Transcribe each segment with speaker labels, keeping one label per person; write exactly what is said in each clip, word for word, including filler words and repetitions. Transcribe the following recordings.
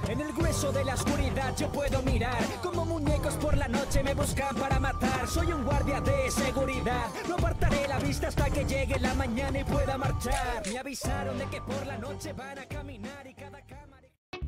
Speaker 1: En el grueso de la oscuridad yo puedo mirar como muñecos por la noche me buscan para matar. Soy un guardia de seguridad, no apartaré la vista hasta que llegue la mañana y pueda marchar. Me avisaron de que por la noche van a caminar y cada cámara...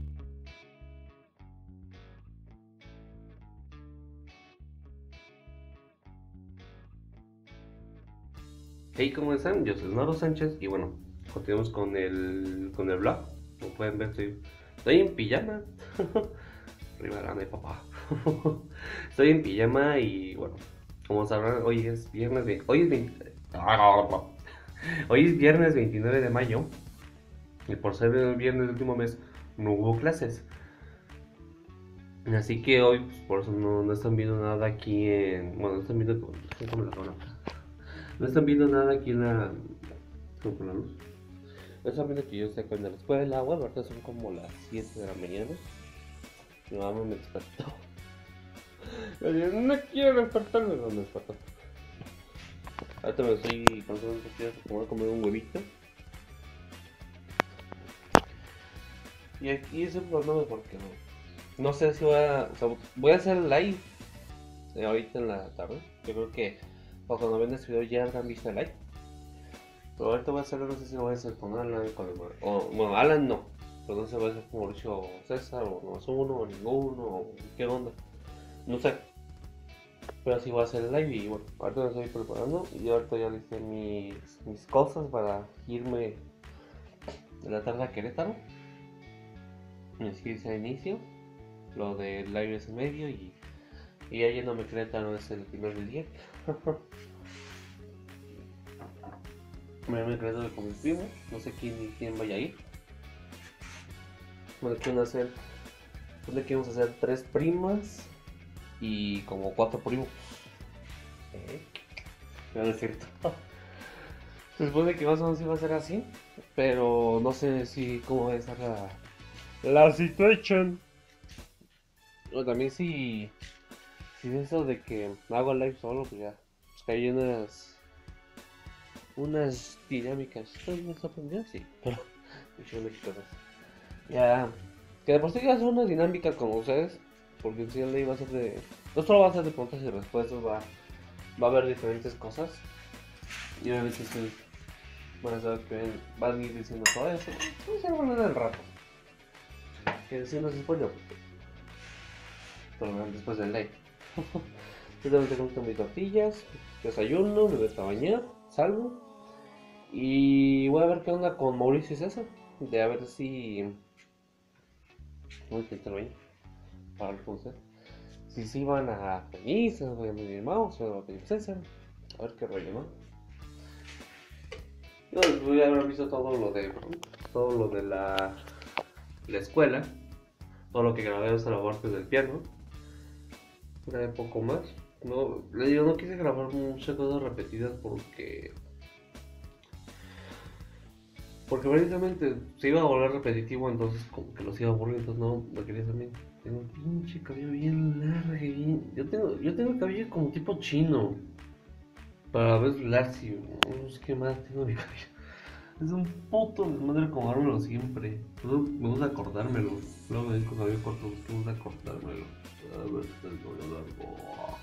Speaker 2: Hey, ¿cómo están? Yo soy Noro Sánchez y bueno, continuamos con el, con el vlog. Como pueden ver, estoy, estoy en pijama. Arriba grande, papá. Estoy en pijama y bueno, como sabrán, hoy es viernes de, hoy es veinte, hoy es viernes veintinueve de mayo. Y por ser el viernes del último mes, no hubo clases. Así que hoy, pues, por eso no, no están viendo nada aquí en... Bueno, no están viendo... ¿Cómo la cámara? No están viendo nada aquí en la... ¿Cómo con la luz? No están viendo que yo estoy acá en la escuela. Bueno, ahorita son como las siete de la mañana. Mi mamá me despertó. Yo dije, no quiero despertarme, no me despertó. Ahorita me estoy cansando un poquito, como voy a comer un huevito. Y aquí es un problema porque no, no sé si voy a... O sea, voy a hacer live eh, ahorita en la tarde. Yo creo que o cuando ven este video ya habrán visto el live. Pero ahorita voy a hacerlo, no sé si lo voy a hacer con Alan, con el, o bueno, Alan no. Pero no sé si voy a hacer con Mauricio o César, o no es uno, o ninguno, o qué onda. No sé. Pero así voy a hacer el live y bueno, ahorita me estoy preparando. Y ahorita ya listé mis, mis cosas para irme de la tarde a Querétaro. Así que a inicio. Lo del live es en medio y, y ya yéndome a Querétaro es el primer del día. Me voy a Querétaro con mis primos. No sé quién, quién vaya a ir. Bueno, quieren hacer. ¿Dónde queremos hacer? Tres primas y como cuatro primos. ¿Eh? No es cierto. Se supone que más o menos iba a ser así, pero no sé si cómo va a estar la, la situación. O también si, si de eso de que hago live solo, pues ya pues que hay unas unas dinámicas. ¿Estoy bien sorprendido? Sí, pero ya que de por sí ya son unas dinámicas con ustedes, porque si el live va a ser de no solo va a ser de preguntas y respuestas, va va a haber diferentes cosas y obviamente ustedes van a saber que van a ir diciendo todo eso. Vamos a hablar del rato que si no se spoiló, pero después del live. Yo también tengo mis tortillas, desayuno, me voy a bañar, salgo y voy a ver qué onda con Mauricio y César, de a ver si voy a intentar bañar para ver cómo sea. Si sí van a venir, se voy a pedir Mau, se va a pedir César, a ver qué rollo, ¿no? Yo voy a haber visto todo lo de todo lo de la, la escuela, todo lo que grabé hasta la parte del piano. Grabé poco más. No, le digo, no quise grabar muchas cosas repetidas porque porque precisamente se iba a volver repetitivo, entonces como que los iba a aburrir, entonces no, lo quería también. Tengo un pinche cabello bien largo, bien... Yo tengo, yo tengo el cabello como tipo chino, para ver lacio, no sé qué más tengo mi cabello. Es un puto desmadre comérmelo siempre. Luego me gusta cortármelo. Luego me dijo cabello corto, me gusta cortármelo. A ver si el cabello largo.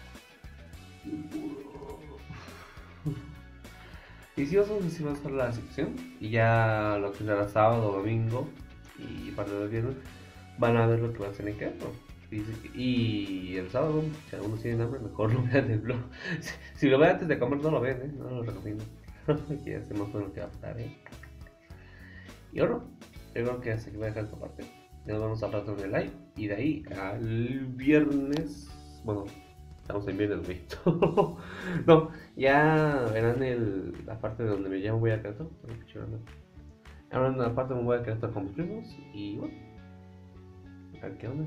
Speaker 2: Y si vas a ver si va a estar la sección. Y ya lo que será sábado, domingo y parte del viernes van a ver lo que va a hacer en Querétaro. Y el sábado, si algunos tienen hambre, mejor lo vean el vlog. Si, si lo ven antes de comer, no lo ven, ¿eh? No lo recomiendo. Que ya hacemos todo lo que va a pasar, ¿eh? Y ahora, yo creo que así que voy a dejar esta parte. Ya nos vamos al rato en el live. Y de ahí al viernes. Bueno, estamos en viernes, güey. No, ya verán el, la parte de donde me llamo. Voy a quedar. Ahora en la parte donde voy a quedar con mis primos. Y bueno, a ver qué onda.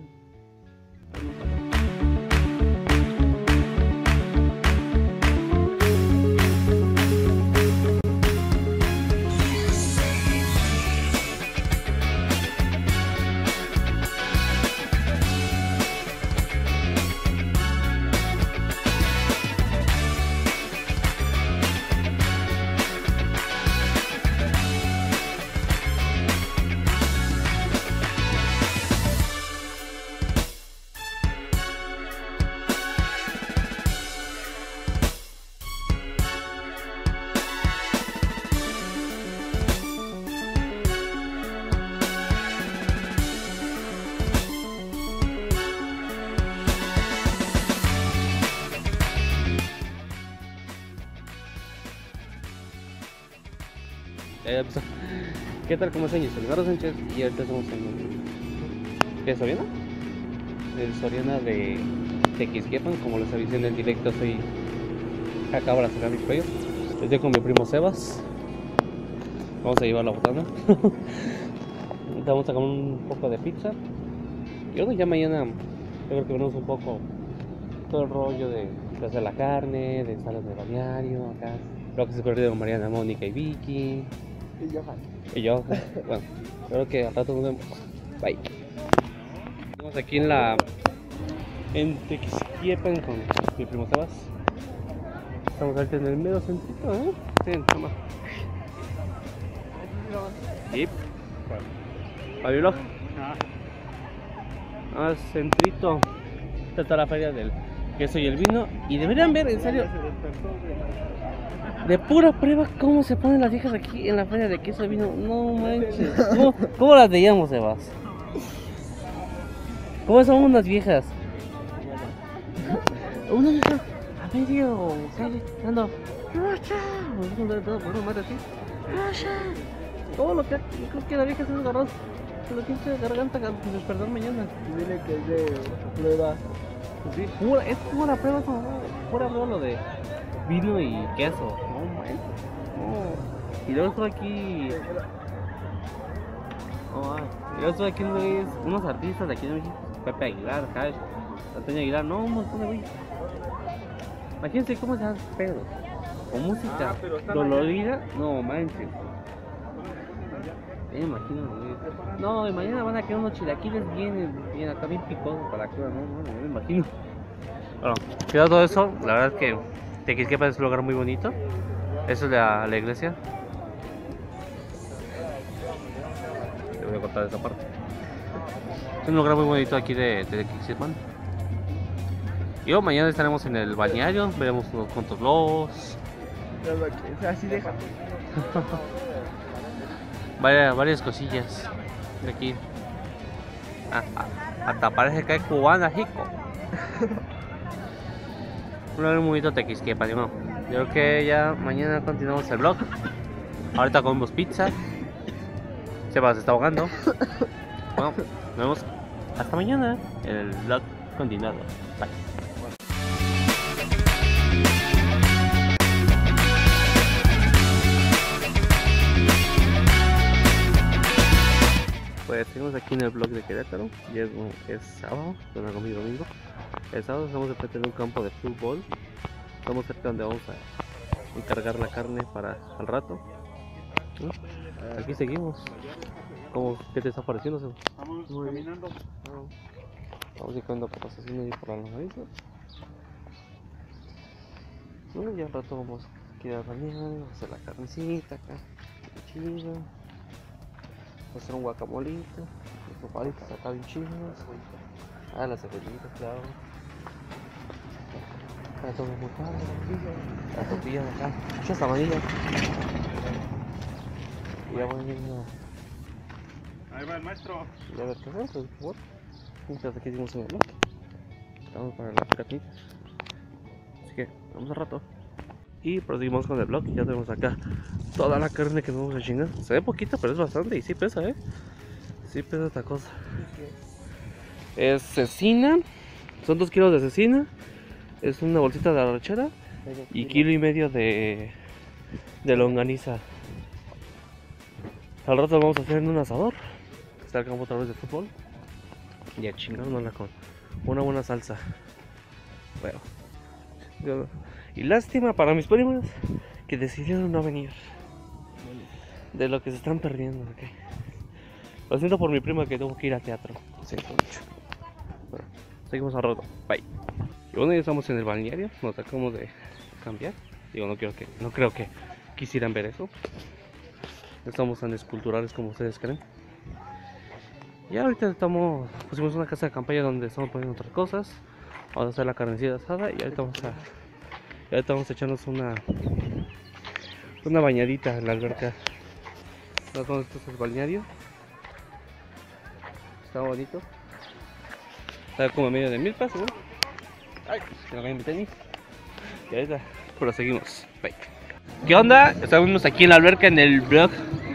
Speaker 3: Ya empezó. ¿Qué tal? ¿Cómo están? Yo soy Eduardo Sánchez y ahorita estamos en el... ¿Qué es Soriana? El Soriana de Tequisquiapan, como les avisé en el directo, soy... Acabo de sacar mis cuellos. Estoy con mi primo Sebas. Vamos a llevar la botana. Vamos a comer un poco de pizza. Y bueno, ya mañana yo creo que veremos un poco todo el rollo de, de hacer la carne, de salas de balneario, acá. Lo que se perdió con Mariana, Mónica y Vicky.
Speaker 4: Y Johan.
Speaker 3: Y yo, bueno, creo que al rato nos vemos. Bye. Estamos aquí en la... en Tequisquiapan con mi primo Sebas. Estamos ahorita en el medio centrito, ¿eh? Sí, toma. Yep. ¿Para mi vlog? Ah, centrito. Esta está la feria del queso y el vino. Y deberían ver, en serio, de pura prueba cómo se ponen las viejas aquí en la feria de queso y vino. No manches. ¿Cómo, cómo las veíamos, Sebas? ¿Cómo son unas viejas? Una vieja a medio calle dando todo lo que creo que la vieja se agarró la pinche garganta que despertar mañana.
Speaker 4: Dile que es de prueba.
Speaker 3: Sí, pura, es pura prueba, es pura prueba lo de vino y queso. No manches. No. Y luego estoy aquí. Oh, y luego estoy aquí güeyes, unos artistas de aquí de México. Pepe Aguilar, Cash, Antonio Aguilar, no, un montón de güeyes. Imagínense cómo se dan pedos. O música dolorida, no manches. Me imagino, güey. No, y mañana van a quedar unos chilaquiles bien, bien acá bien picosos para la cura, no, no, no me imagino. Bueno, cuidado todo eso, la verdad es que Tequisquiapan es un lugar muy bonito. Eso es la, la iglesia. Te voy a cortar esa parte. Es un lugar muy bonito aquí de, de Tequisquiapan. Y luego mañana estaremos en el balneario, veremos unos cuantos lobos.
Speaker 4: Así deja.
Speaker 3: Varias, varias cosillas de aquí. Ah, ah, hasta parece que hay cubana, chico. Un lugar muy bonito Tequisquiapan, ¿no? Yo creo que ya mañana continuamos el vlog. Ahorita comemos pizza. Sebas se está ahogando. Bueno, nos vemos hasta mañana. El vlog continuado. Bye. Pues seguimos aquí en el blog de Querétaro. Y es, es sábado, no hago mi domingo. El sábado estamos enfrente de un campo de fútbol. Estamos cerca donde vamos a encargar la carne para al rato. ¿Sí? Aquí seguimos. ¿Cómo, ¿Qué te está pareciendo?
Speaker 4: Vamos caminando.
Speaker 3: Vamos llegando por las así por la longaniza. Bueno, ya al rato vamos a ir a bañar, vamos a hacer la carnecita acá. Chido. Vamos a hacer un guacamolito. Los topaditos acá bien chidos. Ah, las cebollitas, claro. Para todo muy padre, la tortilla de acá. Muchas amarillas. Y ya voy a ir a...
Speaker 4: Ahí va el maestro.
Speaker 3: Ya ver qué hacer, pues por favor. Mientras aquí hicimos un vlog. Estamos para las carnitas. Así que vamos al rato. Y proseguimos con el vlog. Ya tenemos acá toda la carne que nos vamos a chingar. Se ve poquita, pero es bastante. Y sí pesa, eh. Sí pesa esta cosa. Es cecina. Son dos kilos de cecina. Es una bolsita de arrachera. Y kilo y medio de, de longaniza. Al rato vamos a hacer en un asador. Está el campo otra vez de fútbol. Y a chingárnosla con una buena salsa. Bueno. Yo, y lástima para mis primas que decidieron no venir. De lo que se están perdiendo. Okay. Lo siento por mi prima que tengo que ir a teatro. Lo siento mucho. Bueno, seguimos al rato. Bye. Y bueno, ya estamos en el balneario. Nos acabamos de cambiar. Digo, no quiero que, no creo que quisieran ver eso. Estamos tan esculturales como ustedes creen. Y ahorita estamos, pusimos una casa de campaña donde estamos poniendo otras cosas. Vamos a hacer la carnecita asada y ahorita vamos a, y ahorita vamos a echarnos una una bañadita en la alberca. Entonces, esto es el balneario. Está bonito. Está como a medio de milpas, ¿no? Ay, se me cae mi tenis. Y ahorita proseguimos. Bye. ¿Qué onda? Estamos aquí en la alberca en el vlog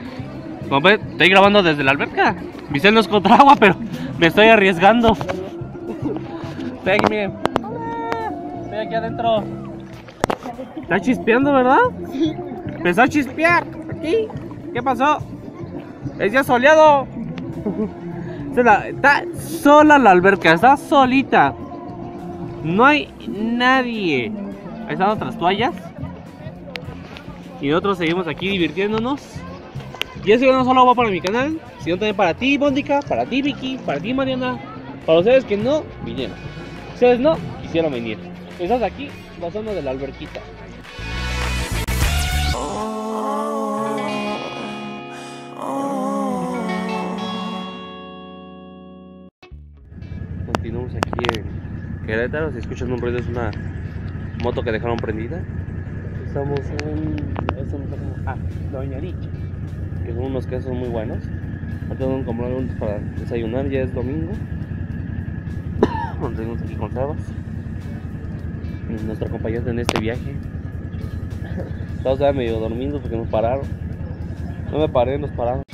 Speaker 3: Como ves, estoy grabando desde la alberca. Mi cel no es contra agua, pero me estoy arriesgando. Estoy aquí, miren. Estoy aquí adentro. Está chispeando, ¿verdad? Sí. Empezó a chispear. Aquí. ¿Qué pasó? Es día soleado. Está sola la alberca, está solita. No hay nadie. Ahí están otras toallas. Y nosotros seguimos aquí divirtiéndonos. Y eso no solo va para mi canal, sino también para ti, Mónica, para ti, Vicky, para ti, Mariana. Para ustedes que no vinieron. Ustedes no quisieron venir. Estás aquí pasando de la alberquita. Continuamos aquí en Querétaro. Si escuchan un ruido, es una moto que dejaron prendida. Estamos en... Esto no sé cómo... Ah, Doña Richa, que son unos quesos muy buenos. Ahorita vamos a comprar unos para desayunar, ya es domingo. Seguimos aquí con Sebas, nuestro acompañante en este viaje. Estamos ya medio dormidos porque nos pararon. No me paré, nos pararon.